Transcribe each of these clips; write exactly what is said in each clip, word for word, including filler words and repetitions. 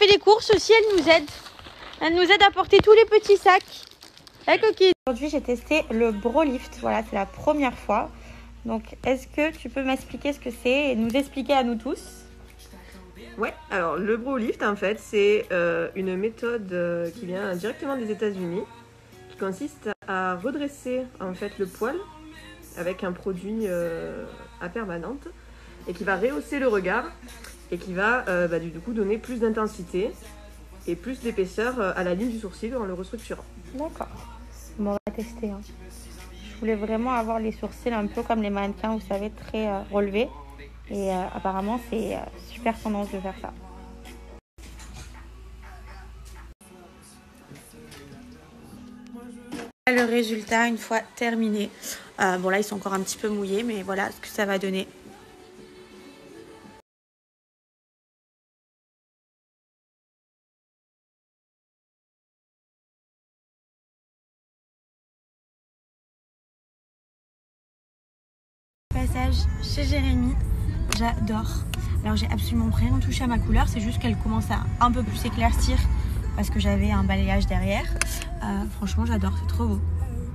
fait les courses aussi, elle nous aide. Elle nous aide à porter tous les petits sacs. La coquille. Aujourd'hui, j'ai testé le Brolift. Voilà, c'est la première fois. Donc, est-ce que tu peux m'expliquer ce que c'est et nous expliquer à nous tous? Ouais, alors le Brolift, en fait, c'est euh, une méthode euh, qui vient directement des États-Unis, qui consiste à redresser en fait le poil avec un produit euh, à permanente et qui va rehausser le regard et qui va euh, bah, du coup donner plus d'intensité et plus d'épaisseur à la ligne du sourcil en le restructurant. D'accord. Bon, on va tester. Hein. Je voulais vraiment avoir les sourcils un peu comme les mannequins, vous savez, très euh, relevés. Et euh, apparemment, c'est euh, super tendance de faire ça. Le résultat, une fois terminé. Euh, bon, là, ils sont encore un petit peu mouillés, mais voilà ce que ça va donner. Passage chez Jérémy, j'adore. Alors j'ai absolument rien touché à ma couleur, c'est juste qu'elle commence à un peu plus s'éclaircir parce que j'avais un balayage derrière. Euh, franchement j'adore, c'est trop beau.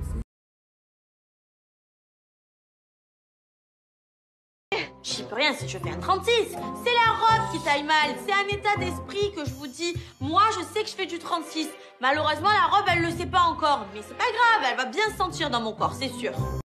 J'y peux rien si je fais un trente-six. C'est la robe qui taille mal, c'est un état d'esprit que je vous dis. Moi je sais que je fais du trente-six. Malheureusement la robe elle le sait pas encore, mais c'est pas grave, elle va bien se sentir dans mon corps, c'est sûr.